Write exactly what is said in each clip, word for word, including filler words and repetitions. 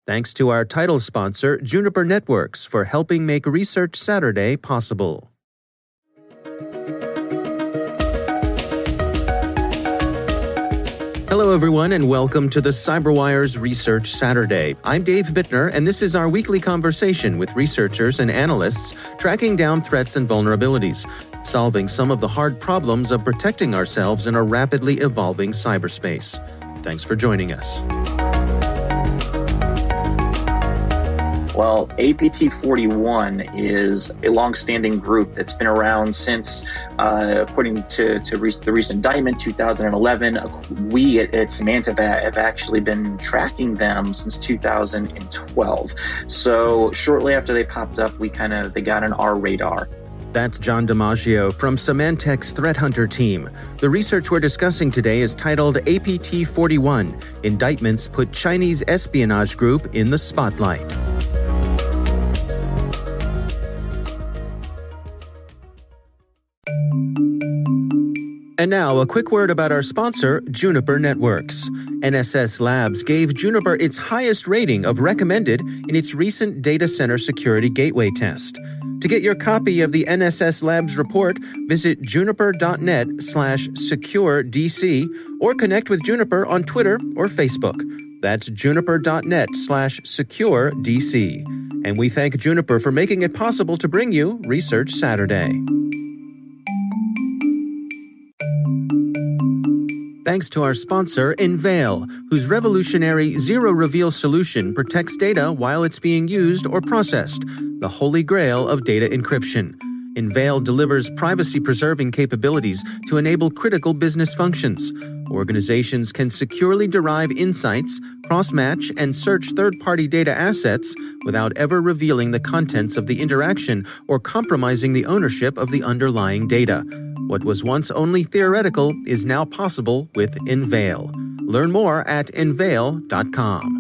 Thanks to our title sponsor, Juniper Networks, for helping make Research Saturday possible. Hello, everyone, and welcome to the CyberWire's Research Saturday. I'm Dave Bittner, and this is our weekly conversation with researchers and analysts tracking down threats and vulnerabilities, solving some of the hard problems of protecting ourselves in a rapidly evolving cyberspace. Thanks for joining us. Well, A P T forty-one is a long-standing group that's been around since, uh, according to, to re- the recent indictment, two thousand eleven. We at, at Symantec have actually been tracking them since two thousand twelve. So shortly after they popped up, we kind of they got on our radar. That's John DiMaggio from Symantec's Threat Hunter team. The research we're discussing today is titled A P T forty-one, Indictments Put Chinese Espionage Group in the Spotlight. And now, a quick word about our sponsor, Juniper Networks. N S S Labs gave Juniper its highest rating of recommended in its recent data center security gateway test. To get your copy of the N S S Labs report, visit juniper.net slash securedc or connect with Juniper on Twitter or Facebook. That's juniper.net slash securedc. And we thank Juniper for making it possible to bring you Research Saturday. Thanks to our sponsor, Enveil, whose revolutionary zero-reveal solution protects data while it's being used or processed, the holy grail of data encryption. Enveil delivers privacy-preserving capabilities to enable critical business functions. Organizations can securely derive insights, cross-match, and search third-party data assets without ever revealing the contents of the interaction or compromising the ownership of the underlying data. What was once only theoretical is now possible with Enveil. Learn more at enveil dot com.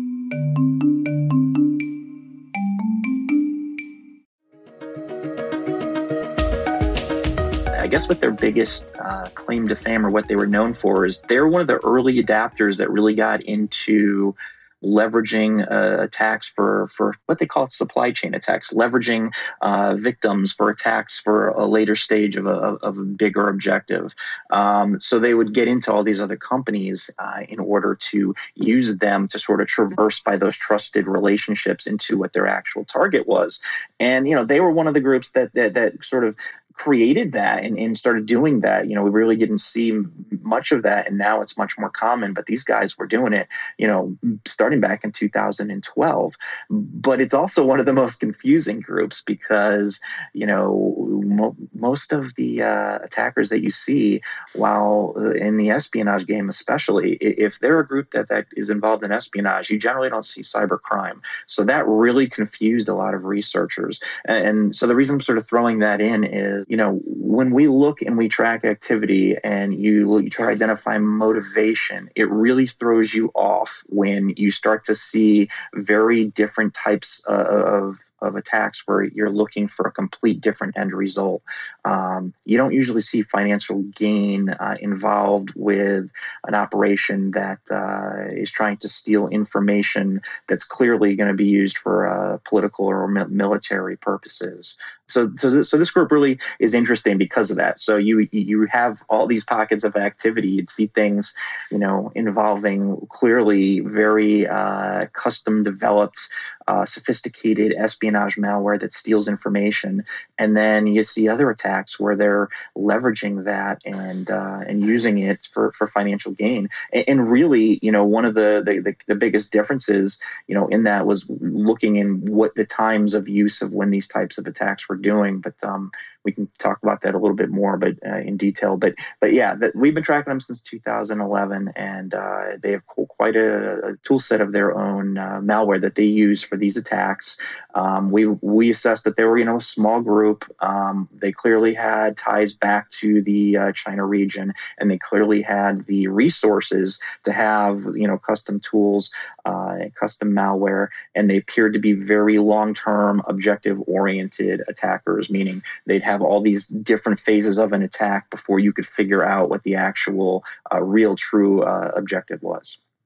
I guess what their biggest uh, claim to fame, or what they were known for, is they're one of the early adapters that really got into leveraging uh, attacks for, for what they call supply chain attacks, leveraging uh, victims for attacks for a later stage of a, of a bigger objective. Um, so they would get into all these other companies uh, in order to use them to sort of traverse by those trusted relationships into what their actual target was. And, you know, they were one of the groups that that, that sort of created that and, and started doing that. You know, we really didn't see much of that, and now it's much more common. But these guys were doing it, you know, starting back in two thousand twelve. But it's also one of the most confusing groups because, you know, mo- most of the uh, attackers that you see, while uh, in the espionage game especially, if they're a group that, that is involved in espionage, you generally don't see cybercrime. So that really confused a lot of researchers. And, and so the reason I'm sort of throwing that in is, you know, when we look and we track activity and you, you try to identify motivation, it really throws you off when you start to see very different types uh, of, of attacks where you're looking for a complete different end result. Um, you don't usually see financial gain uh, involved with an operation that uh, is trying to steal information that's clearly going to be used for uh, political or mi- military purposes. So, so, this, so this group really is interesting because of that. So you you have all these pockets of activity. You'd see things, you know, involving clearly very uh, custom developed, uh, sophisticated espionage malware that steals information, and then you see other attacks where they're leveraging that and uh, and using it for, for financial gain. And, and really, you know, one of the, the the the biggest differences, you know, in that was looking in what the times of use of when these types of attacks were doing. But um, we can talk about that a little bit more, but uh, in detail. But but yeah, that, we've been tracking them since two thousand eleven, and uh, they have quite a, a tool set of their own uh, malware that they use for these attacks. Um, we we assessed that they were, you know, a small group. Um, they clearly had ties back to the uh, China region, and they clearly had the resources to have, you know, custom tools, uh, custom malware, and they appeared to be very long-term, objective-oriented attackers, meaning they'd have all these different phases of an attack before you could figure out what the actual uh, real true uh, objective was.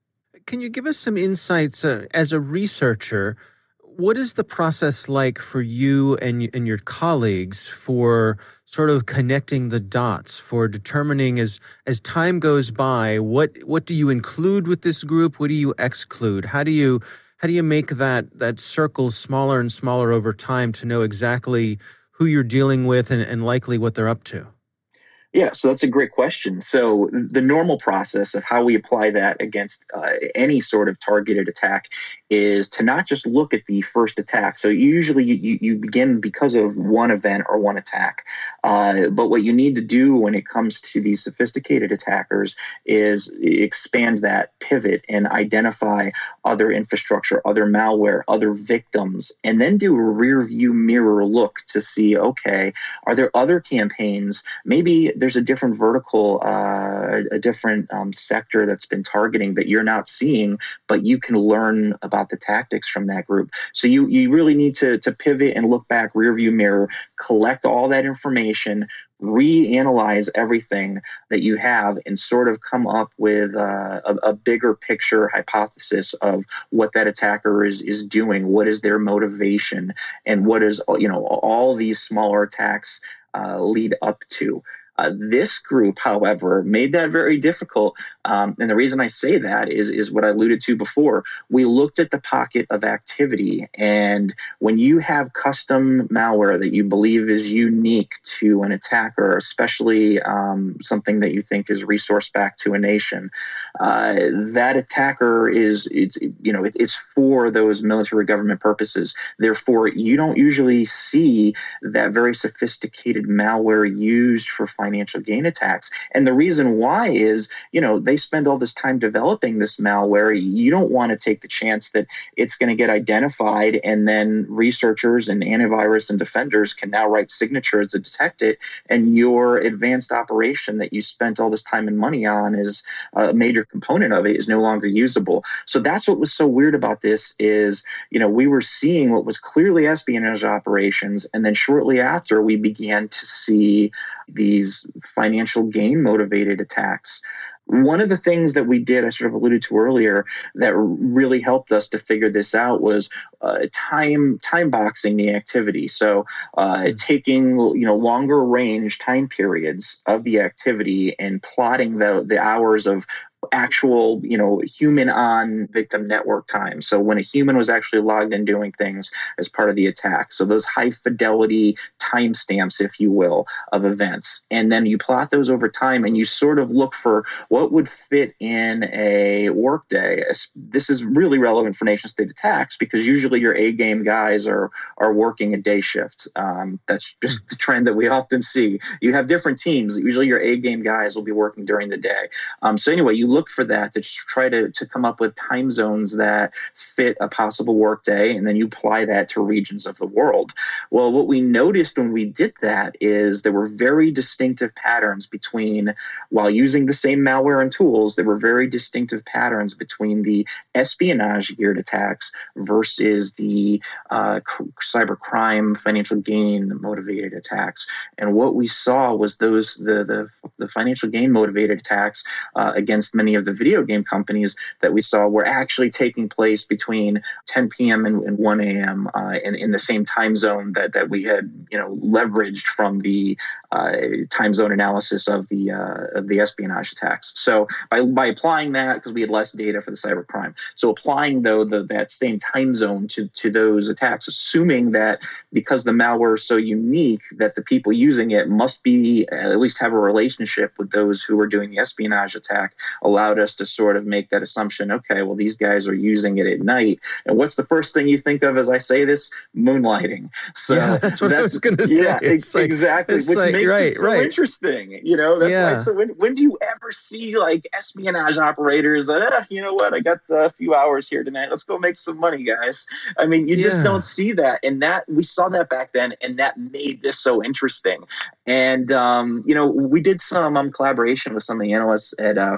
can you give us some insights uh, as a researcher? What is the process like for you and, and your colleagues for sort of connecting the dots, for determining as as time goes by, what what do you include with this group? What do you exclude? How do you how do you make that that circle smaller and smaller over time to know exactly who you're dealing with and, and likely what they're up to? Yeah, so that's a great question. So the normal process of how we apply that against uh, any sort of targeted attack is to not just look at the first attack. So usually you, you begin because of one event or one attack. Uh, but what you need to do when it comes to these sophisticated attackers is expand that pivot and identify other infrastructure, other malware, other victims, and then do a rear view mirror look to see, okay, are there other campaigns? Maybe there's a different vertical, uh, a different um, sector that's been targeting that you're not seeing, but you can learn about the tactics from that group. So you you really need to, to pivot and look back, rear view mirror, collect all that information, reanalyze everything that you have, and sort of come up with uh, a, a bigger picture hypothesis of what that attacker is is doing, what is their motivation, and what is, you know, all these smaller attacks uh, lead up to. Uh, this group, however, made that very difficult. Um, and the reason I say that is, is what I alluded to before. We looked at the pocket of activity. And when you have custom malware that you believe is unique to an attacker, especially um, something that you think is resource back to a nation, uh, that attacker is, it's, you know, it, it's for those military government purposes. Therefore, you don't usually see that very sophisticated malware used for financial gain attacks. And the reason why is, you know, they spend all this time developing this malware. You don't want to take the chance that it's going to get identified and then researchers and antivirus and defenders can now write signatures to detect it. And your advanced operation that you spent all this time and money on is a major component of it is no longer usable. So that's what was so weird about this is, you know, we were seeing what was clearly espionage operations. And then shortly after, we began to see these financial gain motivated attacks. One of the things that we did, I sort of alluded to earlier, that really helped us to figure this out was uh, time time boxing the activity. So uh, mm-hmm. taking you know longer range time periods of the activity and plotting the the hours of actual, you know, human on victim network time. So when a human was actually logged in doing things as part of the attack. So those high fidelity timestamps, if you will, of events. And then you plot those over time and you sort of look for what would fit in a workday. This is really relevant for nation state attacks because usually your A game guys are, are working a day shift. Um, that's just the trend that we often see. You have different teams. Usually your A game guys will be working during the day. Um, so anyway, you look for that to try to, to come up with time zones that fit a possible workday, and then you apply that to regions of the world. Well, what we noticed when we did that is there were very distinctive patterns between, while using the same malware and tools, there were very distinctive patterns between the espionage geared attacks versus the uh, cyber crime, financial gain motivated attacks. And what we saw was those the the, the financial gain motivated attacks uh, against many of the video game companies that we saw were actually taking place between ten p.m. and, and one a.m. Uh, in, in the same time zone that, that we had, you know, leveraged from the uh, time zone analysis of the uh, of the espionage attacks. So by by applying that, because we had less data for the cybercrime, so applying though the, that same time zone to to those attacks, assuming that because the malware is so unique that the people using it must be at least have a relationship with those who are doing the espionage attack, allowed us to sort of make that assumption, okay, well, these guys are using it at night. And what's the first thing you think of as I say this? Moonlighting. So yeah, that's what that's, I was going to say. Yeah, it's like, exactly. Which like, makes right, it so right. interesting. You know, that's yeah. why. So when, when do you ever see like espionage operators that, uh, you know what, I got a few hours here tonight. Let's go make some money, guys. I mean, you just yeah. don't see that. And that we saw that back then, and that made this so interesting. And, um, you know, we did some um, collaboration with some of the analysts at uh, FireEye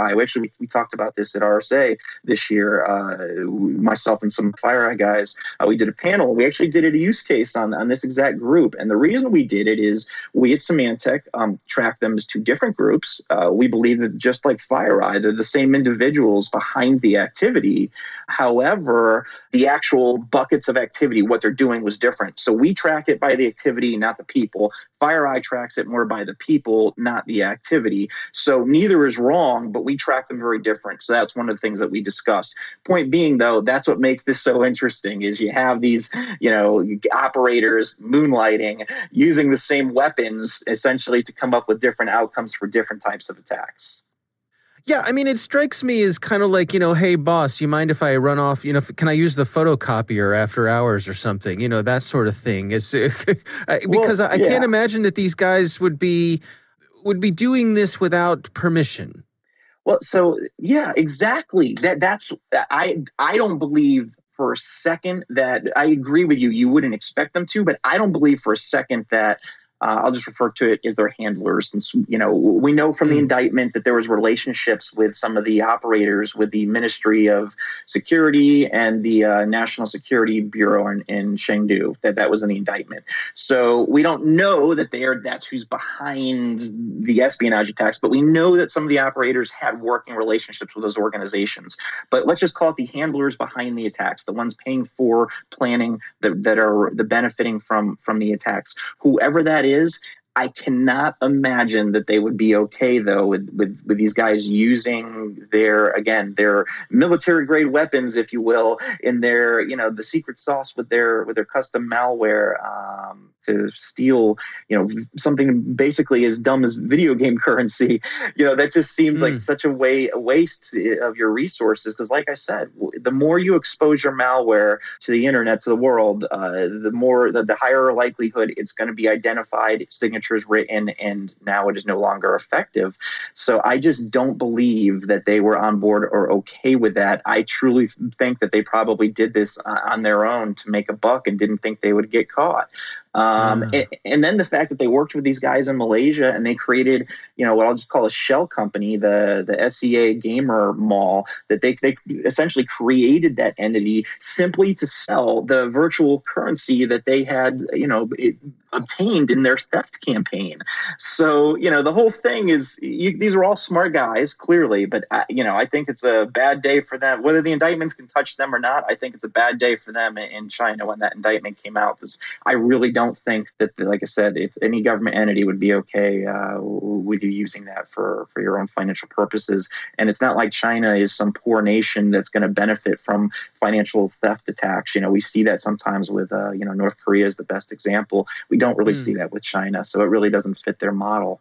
FireEye. We actually we, we talked about this at R S A this year. Uh, myself and some FireEye guys, uh, we did a panel. We actually did a use case on on this exact group, and the reason we did it is we at Symantec um, tracked them as two different groups. Uh, we believe that just like FireEye, they're the same individuals behind the activity. However, the actual buckets of activity, what they're doing was different. So we track it by the activity, not the people. FireEye tracks it more by the people, not the activity. So neither is wrong, but we track them very different. So that's one of the things that we discussed. Point being, though, that's what makes this so interesting is you have these, you know, operators moonlighting, using the same weapons essentially to come up with different outcomes for different types of attacks. Yeah, I mean, it strikes me as kind of like, you know, hey, boss, you mind if I run off, you know, can I use the photocopier after hours or something? You know, that sort of thing. It's because well, I, I yeah. can't imagine that these guys would be would be doing this without permission. Well, so, yeah, exactly. That That's I I don't believe for a second that I agree with you. You wouldn't expect them to, but I don't believe for a second that Uh, I'll just refer to it as their handlers, since, you know, we know from the indictment that there was relationships with some of the operators with the Ministry of Security and the uh, National Security Bureau in, in Chengdu. That that was in the indictment. So we don't know that they are that's who's behind the espionage attacks, but we know that some of the operators had working relationships with those organizations. But let's just call it the handlers behind the attacks, the ones paying for, planning, that that are the benefiting from from the attacks. Whoever that is, I cannot imagine that they would be okay, though, with, with, with these guys using their, again, their military grade weapons, if you will, in their, you know, the secret sauce with their with their custom malware um, to steal, you know, something basically as dumb as video game currency. You know, that just seems mm. like such a way a waste of your resources. Because, like I said, the more you expose your malware to the internet, to the world, uh, the more the, the higher likelihood it's going to be identified, signature written, and now it is no longer effective. So I just don't believe that they were on board or okay with that. I truly think that they probably did this uh, on their own to make a buck and didn't think they would get caught. Um, uh. and, and then the fact that they worked with these guys in Malaysia and they created, you know, what I'll just call a shell company, the the S E A Gamer Mall, that they they essentially created that entity simply to sell the virtual currency that they had, you know, it, obtained in their theft campaign. So, you know, the whole thing is, you, these are all smart guys, clearly, but, uh, you know, I think it's a bad day for them. Whether the indictments can touch them or not, I think it's a bad day for them in China when that indictment came out, because I really don't think that, like I said, if any government entity would be okay uh, with you using that for, for your own financial purposes. And it's not like China is some poor nation that's going to benefit from financial theft attacks. You know, we see that sometimes with, uh, you know, North Korea is the best example. We don't really mm. see that with China, so it really doesn't fit their model.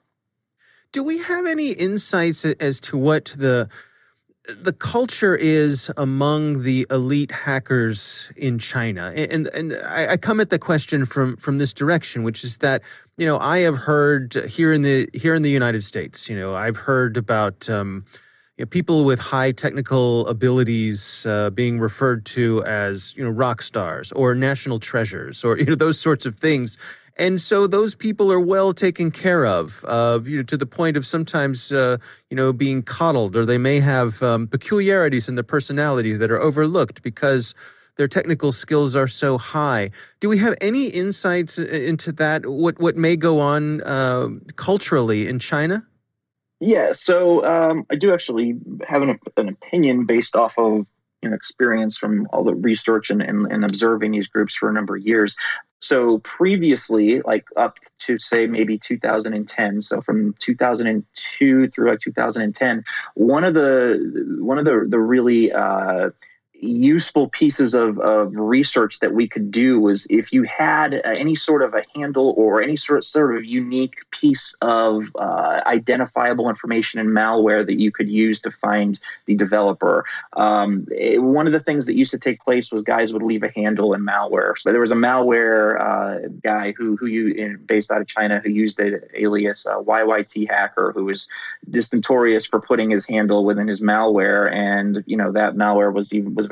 Do we have any insights as to what the the culture is among the elite hackers in China? And and I, I come at the question from from this direction, which is that, you know, I have heard here in the here in the United States, you know, I've heard about um, you know, people with high technical abilities uh, being referred to as, you know, rock stars or national treasures, or, you know, those sorts of things. And so those people are well taken care of, uh, you know, to the point of sometimes, uh, you know, being coddled, or they may have um, peculiarities in their personality that are overlooked because their technical skills are so high. Do we have any insights into that, what, what may go on uh, culturally in China? Yeah, so um, I do actually have an, an opinion based off of, you know, experience from all the research and, and, and observing these groups for a number of years. So previously, like up to say maybe two thousand ten, so from two thousand two through like two thousand ten, one of the one of the the really uh, useful pieces of, of research that we could do was if you had uh, any sort of a handle or any sort, sort of unique piece of uh, identifiable information in malware that you could use to find the developer. Um, it, one of the things that used to take place was guys would leave a handle in malware. So there was a malware uh, guy who who you in, based out of China who used the alias uh, Y Y T hacker, who was just notorious for putting his handle within his malware, and you know that malware was even was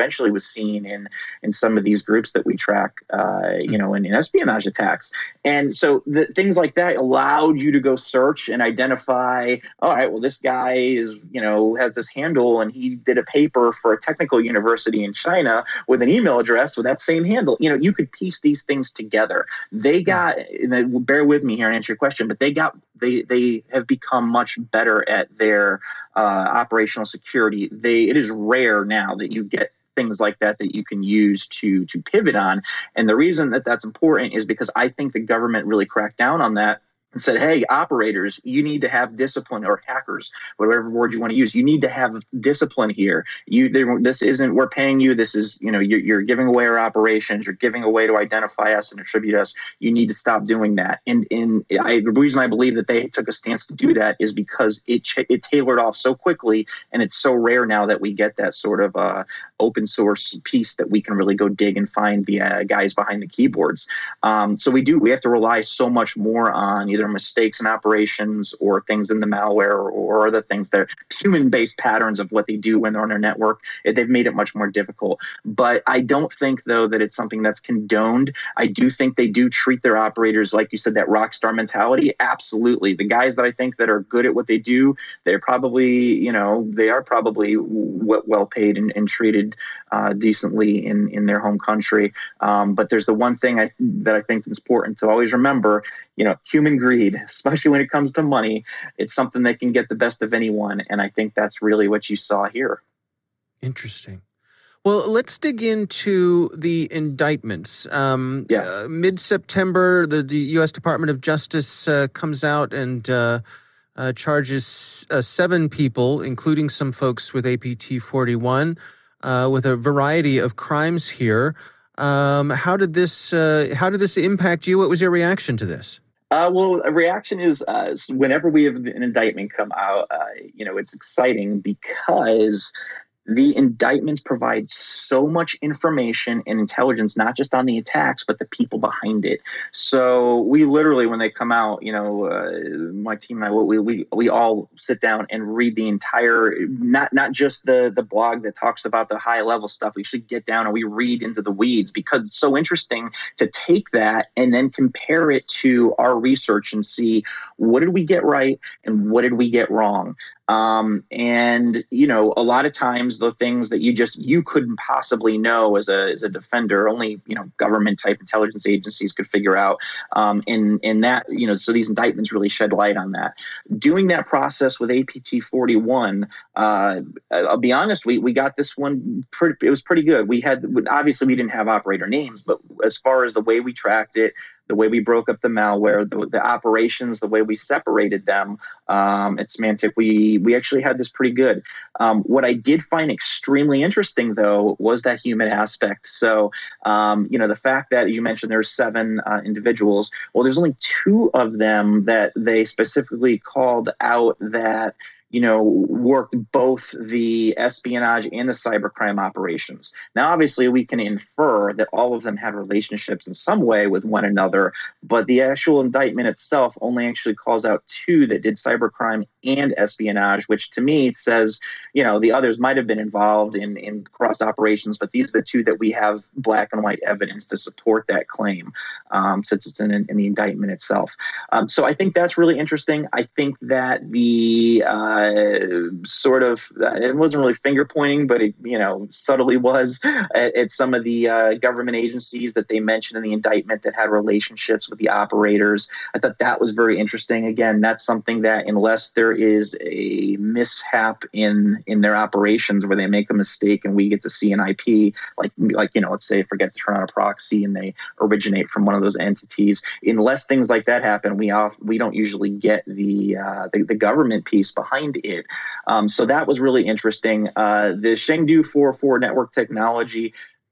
eventually was seen in in some of these groups that we track, uh, you know, in, in espionage attacks. And so the, things like that allowed you to go search and identify, all right, well, this guy is, you know, has this handle and he did a paper for a technical university in China with an email address with that same handle. You know, you could piece these things together. They got, and bear with me here and answer your question, but they got, they they have become much better at their uh, operational security. They it is rare now that you get things like that that you can use to to pivot on. And the reason that that's important is because I think the government really cracked down on that and said, hey, operators, you need to have discipline, or hackers, whatever word you want to use. You need to have discipline here. You, this isn't, we're paying you. This is, you know, you're, you're giving away our operations. You're giving away to identify us and attribute us. You need to stop doing that. And, and I, the reason I believe that they took a stance to do that is because it it tailored off so quickly, and it's so rare now that we get that sort of uh, open source piece that we can really go dig and find the uh, guys behind the keyboards. Um, so we do, we have to rely so much more on either mistakes in operations or things in the malware or, or other things that are human-based patterns of what they do when they're on their network. It, they've made it much more difficult. But I don't think, though, that it's something that's condoned. I do think they do treat their operators, like you said, that rock star mentality. Absolutely. The guys that I think that are good at what they do, they're probably, you know, they are probably w- well paid and, and treated uh, decently in, in their home country. Um, but there's the one thing I, that I think is important to always remember, you know, human greed, especially when it comes to money. It's something that can get the best of anyone. And I think that's really what you saw here. Interesting. Well, let's dig into the indictments. Um, yeah. uh, mid-September, the, the U S Department of Justice uh, comes out and uh, uh, charges uh, seven people, including some folks with A P T forty-one, uh, with a variety of crimes here. Um, how did this uh, how did this impact you? What was your reaction to this? Uh, well, a reaction is uh, whenever we have an indictment come out, uh, you know, it's exciting because the indictments provide so much information and intelligence, not just on the attacks, but the people behind it. So we literally, when they come out, you know, uh, my team and I, we, we we all sit down and read the entire, not not just the the blog that talks about the high level stuff. We actually get down and we read into the weeds because it's so interesting to take that and then compare it to our research and see what did we get right and what did we get wrong. Um, and, you know, a lot of times the things that you just, you couldn't possibly know as a, as a defender, only, you know, government type intelligence agencies could figure out. Um, and, and that, you know, so these indictments really shed light on that. Doing that process with A P T forty-one, uh, I'll be honest, we, we got this one pretty, it was pretty good. We had, obviously we didn't have operator names, but as far as the way we tracked it, the way we broke up the malware, the, the operations, the way we separated them um, at Symantec, we we actually had this pretty good. Um, what I did find extremely interesting, though, was that human aspect. So, um, you know, the fact that, as you mentioned, there's seven uh, individuals. Well, there's only two of them that they specifically called out that, you know, worked both the espionage and the cybercrime operations. Now, obviously, we can infer that all of them had relationships in some way with one another, but the actual indictment itself only actually calls out two that did cybercrime and espionage, which to me says, you know, the others might have been involved in, in cross operations, but these are the two that we have black and white evidence to support that claim, um, since it's in, in the indictment itself. Um, so I think that's really interesting. I think that the uh, Uh, sort of, uh, it wasn't really finger pointing, but it, you know, subtly was at, at some of the uh, government agencies that they mentioned in the indictment that had relationships with the operators. I thought that was very interesting. Again, that's something that unless there is a mishap in in their operations where they make a mistake and we get to see an I P, like, like you know, let's say forget to turn on a proxy and they originate from one of those entities. Unless things like that happen, we off, we don't usually get the, uh, the the government piece behind it. Um, so that was really interesting. Uh, the Chengdu four oh four network technology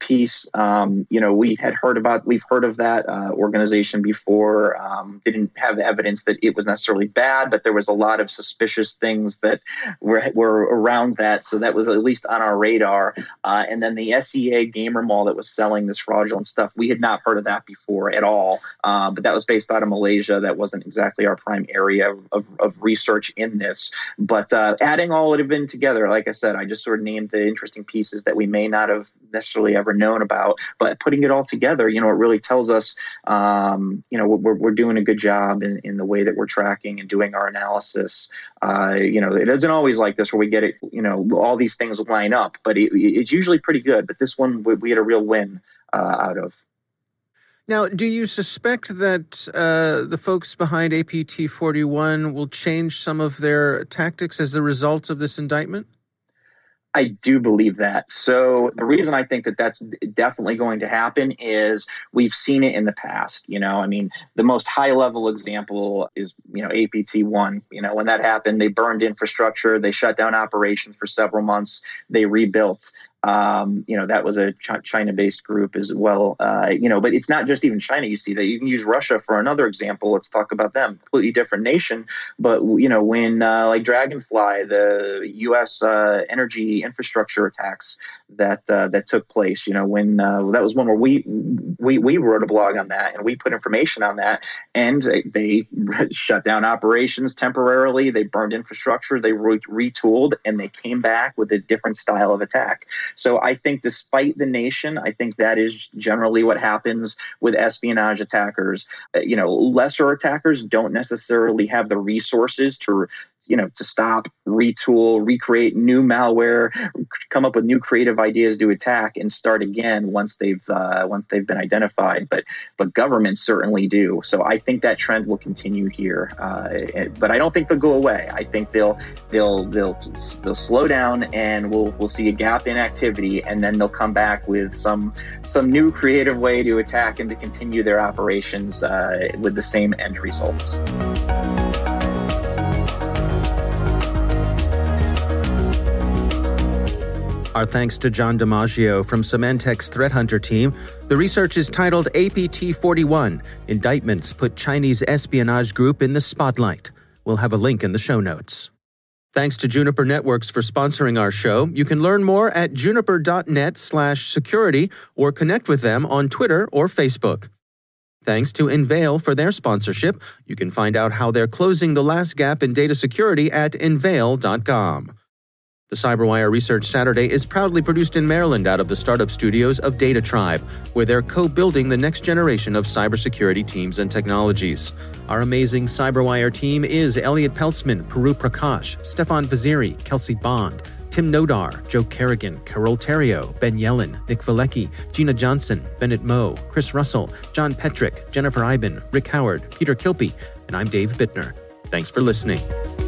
piece, um, you know, we had heard about, we've heard of that uh, organization before. Um, didn't have evidence that it was necessarily bad, but there was a lot of suspicious things that were, were around that. So that was at least on our radar. Uh, and then the S E A Gamer Mall that was selling this fraudulent stuff, we had not heard of that before at all. Uh, but that was based out of Malaysia. That wasn't exactly our prime area of, of research in this. But uh, adding all of it in together, like I said, I just sort of named the interesting pieces that we may not have necessarily ever known about. But putting it all together, you know, it really tells us, um, you know, we're, we're doing a good job in, in the way that we're tracking and doing our analysis. Uh, you know, it isn't always like this where we get it, you know, all these things line up, but it, it's usually pretty good. But this one, we, we had a real win uh, out of. Now, do you suspect that uh, the folks behind A P T forty-one will change some of their tactics as a result of this indictment? I do believe that. So the reason I think that that's definitely going to happen is we've seen it in the past. You know, I mean, the most high level example is, you know, A P T one. You know, when that happened, they burned infrastructure, they shut down operations for several months, they rebuilt. Um, you know, that was a Ch- China-based group as well. Uh, you know, but it's not just even China. You see that. You can use Russia for another example. Let's talk about them. Completely different nation. But, you know, when uh, like Dragonfly, the U S uh, energy infrastructure attacks that uh, that took place, you know, when uh, that was one where we, we we wrote a blog on that and we put information on that, and they shut down operations temporarily. They burned infrastructure. They re- retooled and they came back with a different style of attack. So I think despite the nation, I think that is generally what happens with espionage attackers. Uh, you know, lesser attackers don't necessarily have the resources to, you know, to stop, retool, recreate new malware, come up with new creative ideas to attack and start again once they've uh, once they've been identified. But but governments certainly do. So I think that trend will continue here. Uh, but I don't think they'll go away. I think they'll they'll they'll they'll slow down, and we'll we'll see a gap in activity, and then they'll come back with some some new creative way to attack and to continue their operations uh, with the same end results. Our thanks to John DiMaggio from Symantec's Threat Hunter team. The research is titled A P T forty-one, Indictments Put Chinese Espionage Group in the Spotlight. We'll have a link in the show notes. Thanks to Juniper Networks for sponsoring our show. You can learn more at juniper.net slash security or connect with them on Twitter or Facebook. Thanks to Enveil for their sponsorship. You can find out how they're closing the last gap in data security at enveil dot com. The CyberWire Research Saturday is proudly produced in Maryland out of the startup studios of Data Tribe, where they're co-building the next generation of cybersecurity teams and technologies. Our amazing CyberWire team is Elliot Peltzman, Puru Prakash, Stefan Vaziri, Kelsey Bond, Tim Nodar, Joe Kerrigan, Carol Terrio, Ben Yellen, Nick Valecki, Gina Johnson, Bennett Moe, Chris Russell, John Petrick, Jennifer Iben, Rick Howard, Peter Kilpie, and I'm Dave Bittner. Thanks for listening.